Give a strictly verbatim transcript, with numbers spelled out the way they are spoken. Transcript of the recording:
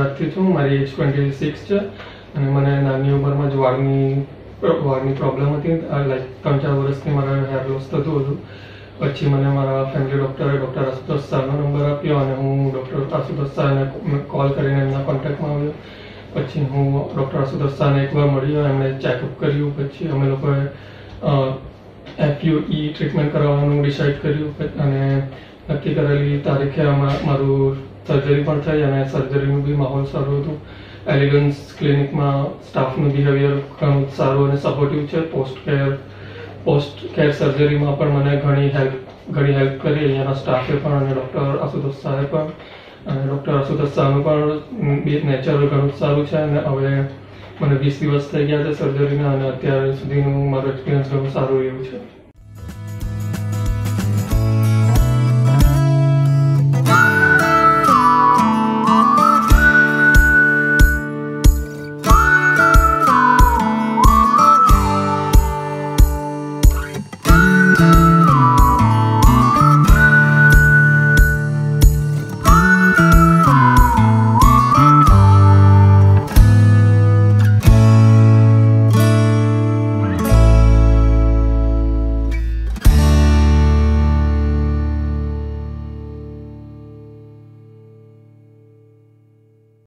ગુજરાતથી છું. મારી એજ ટ્વેન્ટી સિક્સ છે અને મને નાની ઉંમરમાં જ વાળની વાળની પ્રોબ્લેમ હતી. લાઈક ત્રણ ચાર વર્ષથી મારે હેર લોસ થતું હતું. પછી મને મારા ફેમિલી ડૉક્ટરે ડૉક્ટર આશુતોષ શાહનો નંબર આપ્યો અને હું ડૉક્ટર આશુતોષ શાહને કોલ કરીને એમના કોન્ટેક્ટમાં આવ્યો. પછી હું ડૉક્ટર આશુતોષ શાહને એકવાર મળ્યો, એમણે ચેકઅપ કર્યું. પછી અમે લોકોએ એફયુઈ ટ્રીટમેન્ટ કરાવવાનું ડિસાઇડ કર્યું અને નક્કી કરેલી તારીખે મારું સર્જરી પણ થઈ અને સર્જરીનું બી માહોલ સારું હતું. એલિગન્સ ક્લિનિકમાં સ્ટાફનું બિહેવિયર ઘણું સારું અને સપોર્ટિવ છે. પોસ્ટ કેર પોસ્ટ કેર સર્જરીમાં પણ મને ઘણી હેલ્પ ઘણી હેલ્પ કરી અહીંયાના સ્ટાફે પણ અને ડૉક્ટર આશુતોષ શાહે પણ. અને ડૉક્ટર આશુતોષ શાહનું પણ નેચરલ ઘણું સારું છે અને હવે મને વીસ દિવસ થઈ ગયા છે સર્જરીના અને અત્યાર સુધીનું મારું એક્સપિરિયન્સ ઘણું સારું રહ્યું છે.